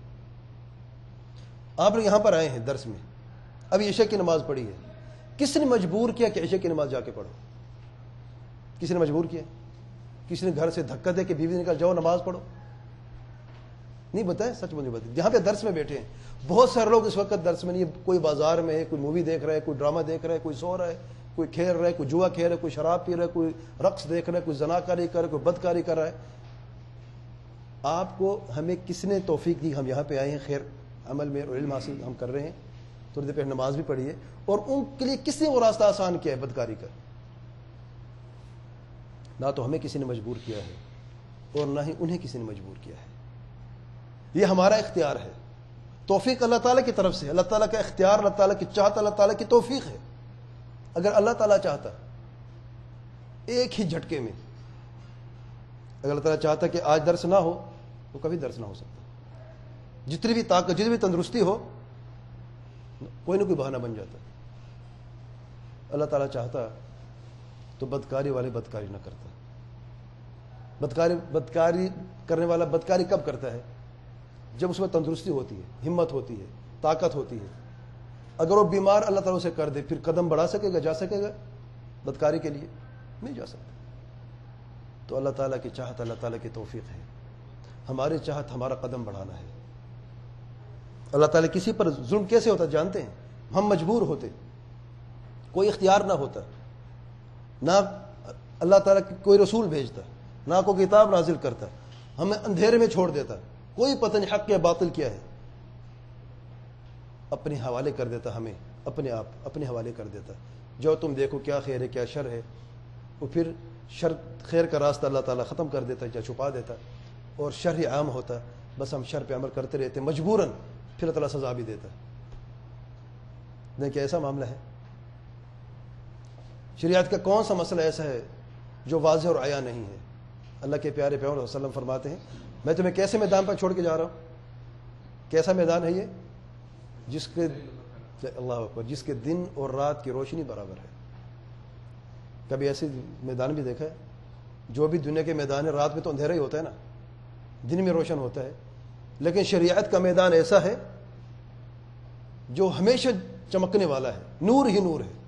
آپ لوگ یہاں پر آئے ہیں درس میں، ابھی عشاء کی نماز پڑھی ہے، کس نے مجبور کیا کہ عشاء کی نماز جا کے پڑھو؟ کسی نے مجبور کیا؟ کسی نے گھر سے دھکا دے کہ بیوی نے کہا جاؤ نماز پڑھو؟ نہیں بتائے، سچ مجھے بتائیں. جہاں پہ درس میں بیٹھے ہیں بہت سارے لوگ اس وقت درس میں نہیں، کوئی بازار میں ہے، کوئی مووی دیکھ رہا ہے، کوئی ڈرامہ دیکھ رہا ہے، کوئی سو رہا ہے، کوئی کھیل رہا ہے، کوئی جوا کھیل رہا ہے، کوئی شراب پی رہا ہے، کوئی رقص دیکھ رہا ہے، کوئی زناکاری کر رہا ہے، کوئی بدکاری کر رہا ہے. آپ کو ہمیں کس نے توفیق دی؟ ہم یہاں پہ آئے ہیں خیر عمل میں اور علم حاصل ہم کر رہے ہیں، تھوڑی دیر پہ نماز بھی پڑھی ہے، اور ان کے لیے کس نے وہ راستہ آسان کیا ہے بدکاری کا؟ نہ تو ہمیں کسی نے مجبور کیا ہے اور نہ ہی انہیں کسی نے مجبور کیا ہے. یہ ہمارا اختیار ہے، توفیق اللہ تعالیٰ کی طرف سے، اللہ تعالیٰ کا اختیار، اللہ تعالیٰ کی چاہت، اللہ تعالیٰ کی توفیق ہے. اگر اللہ تعالیٰ چاہتا ایک ہی جھٹکے میں، اگر اللہ تعالیٰ چاہتا کہ آج درس نہ ہو تو کبھی درس نہ ہو سکتا، جتنی بھی طاقت، جتنی بھی تندرستی ہو، کوئی نہ کوئی بہانہ بن جاتا. اللہ تعالیٰ چاہتا تو بدکاری والے بدکاری نہ کرتا. بدکاری بدکاری کرنے والا بدکاری کب کرتا ہے؟ جب اس میں تندرستی ہوتی ہے، ہمت ہوتی ہے، طاقت ہوتی ہے. اگر وہ بیمار اللہ تعالیٰ اسے کر دے، پھر قدم بڑھا سکے گا، جا سکے گا بدکاری کے لیے؟ نہیں جا سکتا. تو اللہ تعالیٰ کی چاہت، اللہ تعالیٰ کی توفیق ہے. ہماری چاہت ہمارا قدم بڑھانا ہے. اللہ تعالیٰ کسی پر ظلم کیسے ہوتا جانتے ہیں؟ ہم مجبور ہوتے، کوئی اختیار نہ ہوتا، نہ اللہ تعالیٰ کوئی رسول بھیجتا، نہ کوئی کتاب نازل کرتا، ہمیں اندھیرے میں چھوڑ دیتا، کوئی پتہ نہیں حق یا باطل کیا ہے، اپنے حوالے کر دیتا، ہمیں اپنے آپ اپنے حوالے کر دیتا. جو تم دیکھو کیا خیر ہے کیا شر ہے، وہ پھر شر خیر کا راستہ اللہ تعالیٰ ختم کر دیتا ہے یا چھپا دیتا، اور شر ہی عام ہوتا، بس ہم شر پہ عمل کرتے رہتے مجبوراً، پھر اللہ تعالیٰ سزا بھی دیتا ہے۔ دیکھیں ایسا معاملہ ہے، شریعت کا کون سا مسئلہ ایسا ہے جو واضح اور عیاں نہیں ہے؟ اللہ کے پیارے پیغمبر صلی اللہ علیہ وسلم فرماتے ہیں میں تمہیں کیسے میدان پر چھوڑ کے جا رہا ہوں؟ کیسا میدان ہے یہ؟ جس کے اللہ اکبر جس کے دن اور رات کی روشنی برابر ہے۔ کبھی ایسے میدان بھی دیکھا ہے؟ جو بھی دنیا کے میدان ہے رات میں تو اندھیرا ہی ہوتا ہے نا، دن میں روشن ہوتا ہے، لیکن شریعت کا میدان ایسا ہے جو ہمیشہ چمکنے والا ہے، نور ہی نور ہے۔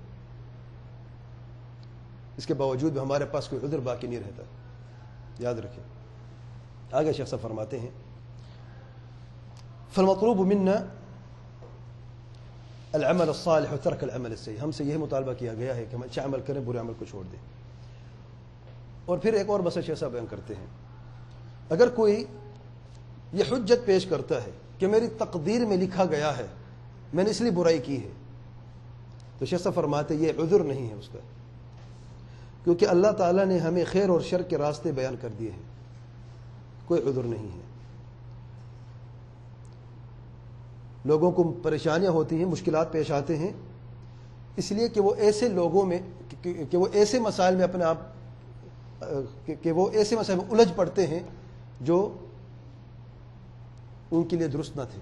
اس کے باوجود بھی ہمارے پاس کوئی عذر باقی نہیں رہتا، یاد رکھیں۔ آگے شیخ صاحب فرماتے ہیں فالمطلوب منا العمل الصالح وترك العمل السيء، ہم سے یہ مطالبہ کیا گیا ہے کہ ہم اچھا عمل کریں، برے عمل کو چھوڑ دیں۔ اور پھر ایک اور مسئلہ شیخ صاحب بیان کرتے ہیں، اگر کوئی یہ حجت پیش کرتا ہے کہ میری تقدیر میں لکھا گیا ہے میں نے اس لیے برائی کی ہے، تو شیخ صاحب فرماتے یہ عذر نہیں ہے اس کا، کیونکہ اللہ تعالیٰ نے ہمیں خیر اور شر کے راستے بیان کر دیے ہیں، کوئی عذر نہیں ہے۔ لوگوں کو پریشانیاں ہوتی ہیں، مشکلات پیش آتے ہیں، اس لیے کہ وہ ایسے لوگوں میں کہ وہ ایسے مسائل میں اپنے آپ کہ وہ ایسے مسائل میں الجھ پڑتے ہیں جو ان کے لیے درست نہ تھے۔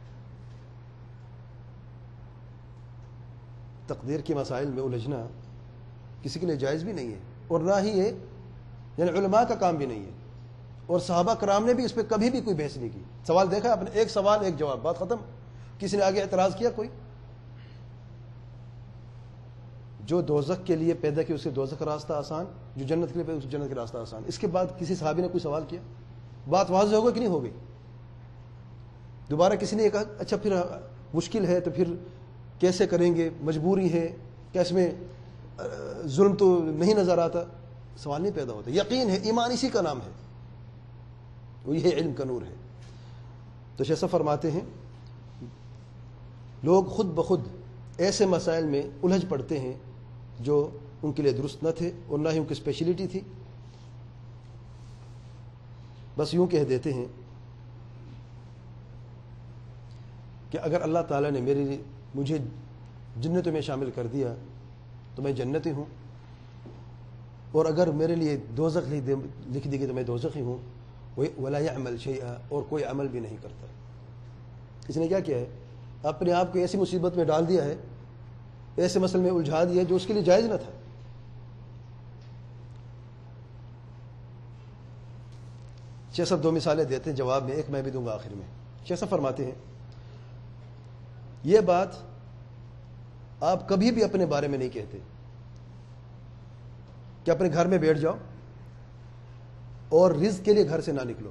تقدیر کے مسائل میں الجھنا کسی کے لیے جائز بھی نہیں ہے، اور نہ ہی یہ یعنی علماء کا کام بھی نہیں ہے، اور صحابہ کرام نے بھی اس پہ کبھی بھی کوئی بحث نہیں کی۔ سوال دیکھا آپ نے، ایک سوال ایک جواب، بات ختم۔ کسی نے آگے اعتراض کیا؟ کوئی جو دوزخ کے لیے پیدا کیا اس کے دوزخ کا راستہ آسان، جو جنت کے لیے پیدا اس جنت کا راستہ آسان، اس کے بعد کسی صحابی نے کوئی سوال کیا؟ بات واضح ہو گئی کہ نہیں ہو گئی؟ دوبارہ کسی نے یہ کہا اچھا پھر مشکل ہے تو پھر کیسے کریں گے، مجبوری ہے کیا اس میں ظلم تو نہیں نظر آتا؟ سوال نہیں پیدا ہوتا، یقین ہے، ایمان اسی کا نام ہے، وہ یہ علم کا نور ہے۔ تو شیخ صاحب فرماتے ہیں لوگ خود بخود ایسے مسائل میں الجھ پڑتے ہیں جو ان کے لیے درست نہ تھے اور نہ ہی ان کی اسپیشلٹی تھی، بس یوں کہہ دیتے ہیں کہ اگر اللہ تعالیٰ نے میری مجھے جنتوں میں شامل کر دیا تو میں جنتی ہوں، اور اگر میرے لیے دوزخ لکھ دی گئی تو میں دوزخی ہوں، ولا يعمل شيئا، اور کوئی عمل بھی نہیں کرتا۔ اس نے کیا کیا ہے؟ اپنے آپ کو ایسی مصیبت میں ڈال دیا ہے، ایسے مسئلے میں الجھا دیا جو اس کے لیے جائز نہ تھا۔ شیخ صاحب دو مثالیں دیتے ہیں جواب میں، ایک میں بھی دوں گا آخر میں۔ شیخ صاحب فرماتے ہیں یہ بات آپ کبھی بھی اپنے بارے میں نہیں کہتے کہ اپنے گھر میں بیٹھ جاؤ اور رزق کے لیے گھر سے نہ نکلو۔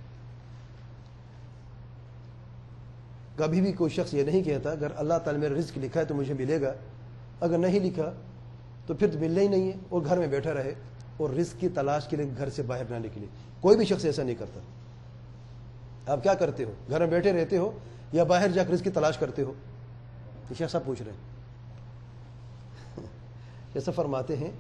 کبھی بھی کوئی شخص یہ نہیں کہتا اگر اللہ تعالیٰ میرا رزق لکھا ہے تو مجھے ملے گا، اگر نہیں لکھا تو پھر تو ملنا ہی نہیں ہے، اور گھر میں بیٹھا رہے اور رزق کی تلاش کے لیے گھر سے باہر نہ نکلے۔ کوئی بھی شخص ایسا نہیں کرتا۔ آپ کیا کرتے ہو؟ گھر میں بیٹھے رہتے ہو یا باہر جا کر رزق کی تلاش کرتے ہو؟ یہ شیخ صاحب پوچھ رہے ہیں۔ ایسا فرماتے ہیں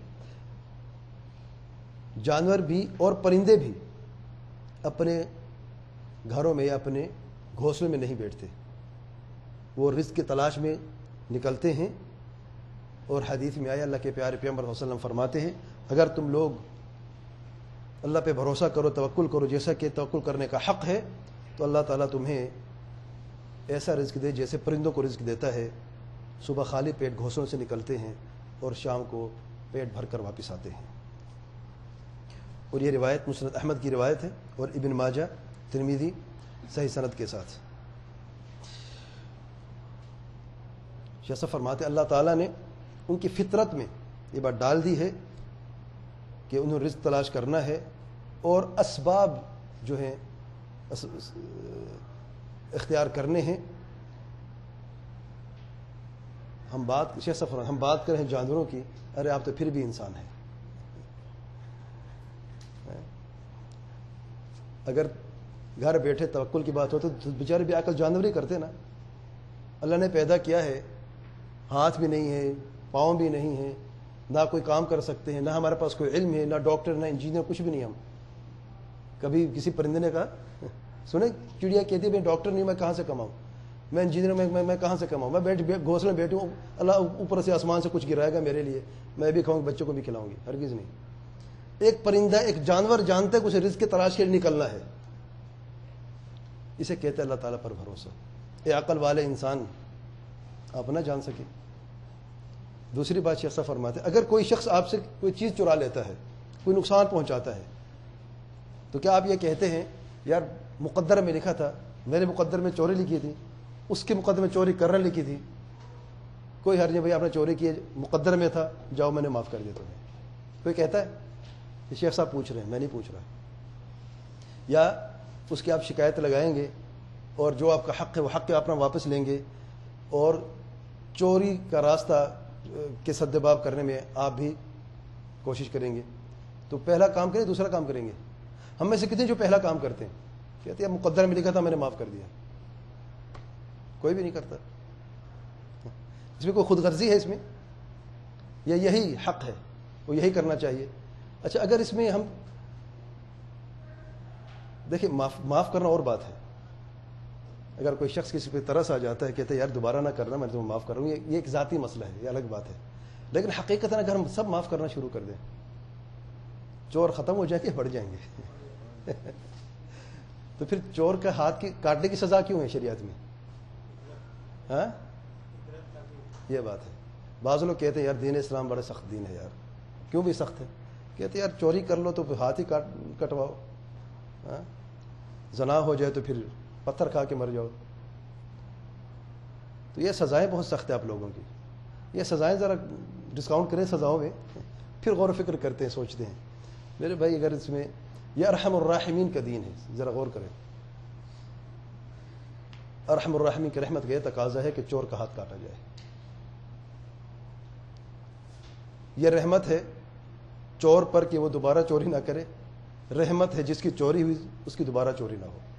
جانور بھی اور پرندے بھی اپنے گھروں میں یا اپنے گھونسلوں میں نہیں بیٹھتے، وہ رزق کی تلاش میں نکلتے ہیں، اور حدیث میں آیا اللہ کے پیارے پیغمبر صلی اللہ علیہ وسلم فرماتے ہیں اگر تم لوگ اللہ پہ بھروسہ کرو، توکل کرو جیسا کہ توکل کرنے کا حق ہے، تو اللہ تعالیٰ تمہیں ایسا رزق دے جیسے پرندوں کو رزق دیتا ہے، صبح خالی پیٹ گھونسلوں سے نکلتے ہیں اور شام کو پیٹ بھر کر واپس آتے ہیں۔ اور یہ روایت مسند احمد کی روایت ہے اور ابن ماجہ ترمذی صحیح سند کے ساتھ۔ شیخ صاحب فرماتے اللہ تعالیٰ نے ان کی فطرت میں یہ بات ڈال دی ہے کہ انہیں رزق تلاش کرنا ہے، اور اسباب جو ہیں اختیار کرنے ہیں۔ ہم بات شیخ صاحب فرماتے ہم بات کریں جانوروں کی، ارے آپ تو پھر بھی انسان ہیں۔ اگر گھر بیٹھے توکل کی بات ہوتی تو بیچارے بھی عقل جانور ہی کرتے نا۔ اللہ نے پیدا کیا ہے، ہاتھ بھی نہیں ہے، پاؤں بھی نہیں ہیں، نہ کوئی کام کر سکتے ہیں، نہ ہمارے پاس کوئی علم ہے، نہ ڈاکٹر نہ انجینئر، کچھ بھی نہیں ہم. کبھی کسی پرندے نے کہا سنیں چڑیا کہتی ہے میں ڈاکٹر نہیں، میں کہاں سے کماؤں، میں انجینئر میں, میں, میں کہاں سے کماؤں، میں بیٹھ گھونسلے میں بیٹھوں، اللہ اوپر سے آسمان سے کچھ گرائے گا میرے لیے، میں بھی کھاؤں بچوں کو بھی کھلاؤں گی، ہرگز نہیں. ایک پرندہ ایک جانور جانتا ہے کہ اسے رزق کی تلاش کے لیے نکلنا ہے، اسے کہتے ہیں اللہ تعالیٰ پر بھروسہ. اے عقل والے انسان آپ نہ جان سکے. دوسری بات شیخ صاحب فرماتے ہیں اگر کوئی شخص آپ سے کوئی چیز چرا لیتا ہے، کوئی نقصان پہنچاتا ہے، تو کیا آپ یہ کہتے ہیں یار مقدر میں لکھا تھا، میرے مقدر میں چوری لکھی تھی، اس کے مقدر میں چوری کرنا لکھی تھی، کوئی حرج نہیں بھائی آپ نے چوری کی، مقدر میں تھا، جاؤ میں نے معاف کر دیا تمہیں. کوئی کہتا ہے؟ یہ شیخ صاحب پوچھ رہے ہیں، میں نہیں پوچھ رہا. یا اس کی آپ شکایت لگائیں گے اور جو آپ کا حق ہے وہ حق اپنا واپس لیں گے، اور چوری کا راستہ کے سدباب کرنے میں آپ بھی کوشش کریں گے. تو پہلا کام کریں دوسرا کام کریں گے. ہم میں سے کتنے جو پہلا کام کرتے ہیں کہتے ہیں مقدر میں لکھا تھا میں نے معاف کر دیا، کوئی بھی نہیں کرتا. اس میں کوئی خود غرضی ہے اس میں، یا یہی حق ہے وہ یہی کرنا چاہیے. اچھا اگر اس میں ہم دیکھیں معاف معاف کرنا اور بات ہے. اگر کوئی شخص کسی پہ ترس آ جاتا ہے کہتے ہیں یار دوبارہ نہ کرنا میں تمہیں معاف کر رہا ہوں، یہ ایک ذاتی مسئلہ ہے، یہ الگ بات ہے. لیکن حقیقت اگر ہم سب معاف کرنا شروع کر دیں، چور ختم ہو جائیں گے بڑھ جائیں گے. تو پھر چور کا ہاتھ کی کاٹنے کی سزا کیوں ہے شریعت میں؟ ہاں یہ بات ہے. بعض لوگ کہتے ہیں یار دین اسلام بڑا سخت دین ہے. یار کیوں بھی سخت ہے؟ کہتے ہیں یار چوری کر لو تو پھر ہاتھ ہی کاٹ کٹواؤ، ہاں زنا ہو جائے تو پھر پتھر کھا کے مر جاؤ. تو یہ سزائیں بہت سخت ہیں آپ لوگوں کی. یہ سزائیں ذرا ڈسکاؤنٹ کریں سزاؤں میں، پھر غور و فکر کرتے ہیں سوچتے ہیں. میرے بھائی اگر اس میں یہ ارحم الراحمین کا دین ہے، ذرا غور کریں. ارحم الراحمین کی رحمت کا یہ تقاضا ہے کہ چور کا ہاتھ کاٹا جائے. یہ رحمت ہے چور پر کہ وہ دوبارہ چوری نہ کرے، رحمت ہے جس کی چوری ہوئی اس کی دوبارہ چوری نہ ہو.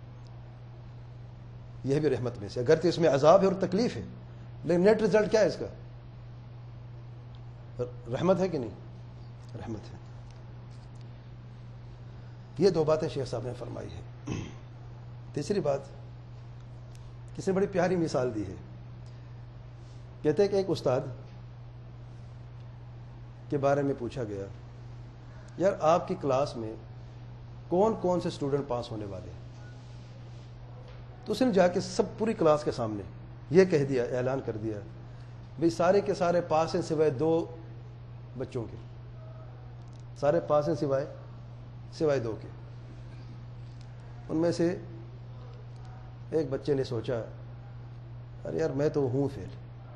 یہ بھی رحمت میں سے، اگرچہ اس میں عذاب ہے اور تکلیف ہے، لیکن نیٹ رزلٹ کیا ہے اس کا؟ رحمت ہے کہ نہیں؟ رحمت ہے. یہ دو باتیں شیخ صاحب نے فرمائی ہے. تیسری بات کسی نے بڑی پیاری مثال دی ہے. کہتے ہیں کہ ایک استاد کے بارے میں پوچھا گیا یار آپ کی کلاس میں کون کون سے اسٹوڈنٹ پاس ہونے والے ہیں؟ تو اس نے جا کے سب پوری کلاس کے سامنے یہ کہہ دیا، اعلان کر دیا بھئی سارے کے سارے پاس ہیں سوائے دو بچوں کے، سارے پاس ہیں سوائے سوائے دو کے. ان میں سے ایک بچے نے سوچا ارے یار میں تو ہوں فیل.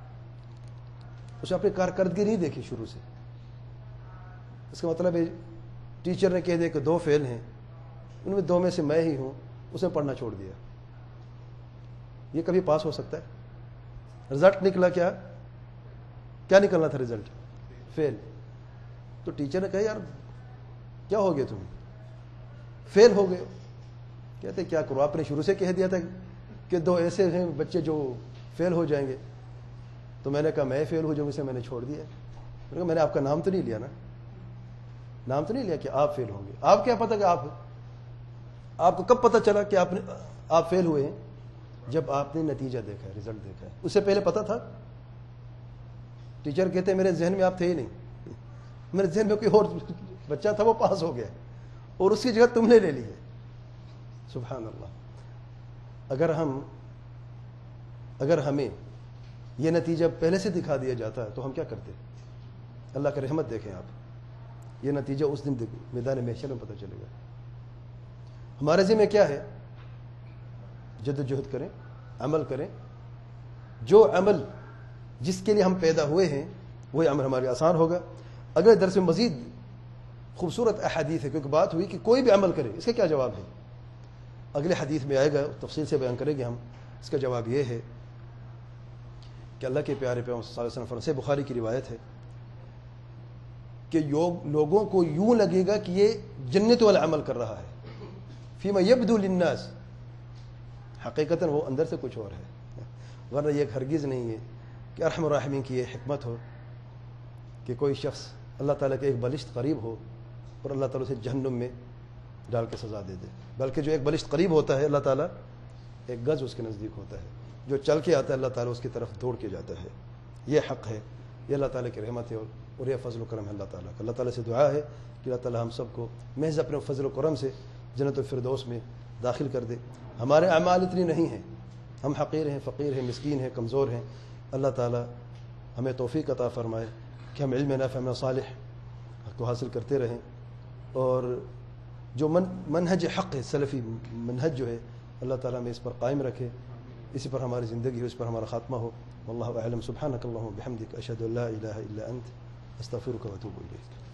اس نے اپنی کارکردگی نہیں دیکھی شروع سے. اس کا مطلب ہے ٹیچر نے کہہ دیا کہ دو فیل ہیں، ان میں دو میں سے میں ہی ہوں، اس نے پڑھنا چھوڑ دیا. یہ کبھی پاس ہو سکتا ہے؟ رزلٹ نکلا کیا کیا نکلنا تھا رزلٹ؟ فیل. تو ٹیچر نے کہا یار کیا ہو گیا تمہیں؟ فیل ہو گئے. کہتے کیا کرو آپ نے شروع سے کہہ دیا تھا کہ دو ایسے ہیں بچے جو فیل ہو جائیں گے. تو میں نے کہا میں فیل ہو جاؤں، اسے میں نے چھوڑ دیا. میں نے کہا میں نے آپ کا نام تو نہیں لیا نا، نام تو نہیں لیا کہ آپ فیل ہوں گے. آپ کیا پتا کہ آپ آپ کو کب پتا چلا کہ آپ نے آپ فیل ہوئے ہیں؟ جب آپ نے نتیجہ دیکھا ہے، رزلٹ دیکھا ہے. اس سے پہلے پتا تھا؟ ٹیچر کہتے ہیں میرے ذہن میں آپ تھے ہی نہیں، میرے ذہن میں کوئی اور بچہ تھا وہ پاس ہو گیا اور اس کی جگہ تم نے لے لی ہے. سبحان اللہ. اگر ہم اگر ہمیں یہ نتیجہ پہلے سے دکھا دیا جاتا تو ہم کیا کرتے؟ اللہ کا رحمت دیکھیں آپ، یہ نتیجہ اس دن میدان محشر میں پتہ چلے گا. ہمارے ذمہ کیا ہے؟ جد و جہد کریں، عمل کریں. جو عمل جس کے لیے ہم پیدا ہوئے ہیں وہی عمل ہمارے آسان ہوگا. اگر درس میں مزید خوبصورت احادیث ہے، کیونکہ بات ہوئی کہ کوئی بھی عمل کرے، اس کا کیا جواب ہے؟ اگلے حدیث میں آئے گا، تفصیل سے بیان کریں گے ہم. اس کا جواب یہ ہے کہ اللہ کے پیارے پیغمبر صلی اللہ علیہ وسلم فرماتے، بخاری کی روایت ہے کہ لوگوں کو یوں لگے گا کہ یہ جنت والا عمل کر رہا ہے، فیما یبدو للناس، حقیقتاً وہ اندر سے کچھ اور ہے. ورنہ یہ ہرگز نہیں ہے کہ ارحم الراحمین کی یہ حکمت ہو کہ کوئی شخص اللہ تعالیٰ کے ایک بلشت قریب ہو اور اللہ تعالیٰ اسے جہنم میں ڈال کے سزا دے دے، بلکہ جو ایک بلشت قریب ہوتا ہے اللہ تعالیٰ ایک گز اس کے نزدیک ہوتا ہے، جو چل کے آتا ہے اللہ تعالیٰ اس کی طرف دوڑ کے جاتا ہے۔ یہ حق ہے، یہ اللہ تعالیٰ کی رحمت ہے اور یہ فضل و کرم ہے اللہ تعالیٰ کا۔ اللہ تعالیٰ سے دعا ہے کہ اللہ تعالیٰ ہم سب کو محض اپنے فضل و کرم سے جنت الفردوس میں داخل کر دے۔ ہمارے اعمال اتنی نہیں ہیں، ہم حقیر ہیں، فقیر ہیں، مسکین ہیں، کمزور ہیں۔ اللہ تعالیٰ ہمیں توفیق عطا فرمائے کہ ہم علم نافع عمل صالح کو حاصل کرتے رہیں، اور جو من منہج حق ہے، سلفی منہج جو ہے، اللہ تعالیٰ ہمیں اس پر قائم رکھے، اسی پر ہماری زندگی ہو، اس پر ہمارا خاتمہ ہو۔ واللہ اعلم، سبحانک اللہم وبحمدک، اشہد ان لا الہ الا انت، استغفرک واتوب الیک۔